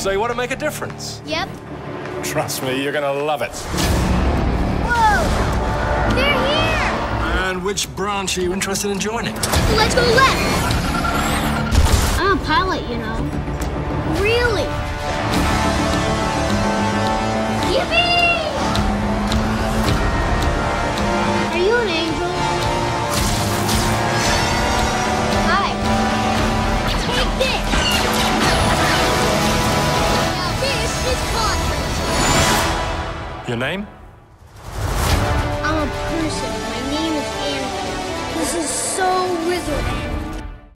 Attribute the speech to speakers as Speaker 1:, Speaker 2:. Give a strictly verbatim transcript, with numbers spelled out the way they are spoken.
Speaker 1: So you want to make a difference?
Speaker 2: Yep.
Speaker 1: Trust me, you're gonna love it.
Speaker 2: Whoa! They're here!
Speaker 1: And which branch are you interested in joining?
Speaker 2: Let's go left! I'm a pilot, you know. Really? Yippee! Are you an angel? Hi. Take this! Now this is Conference.
Speaker 1: Your name?
Speaker 2: I'm a person. My name is Anakin. This is so wizard.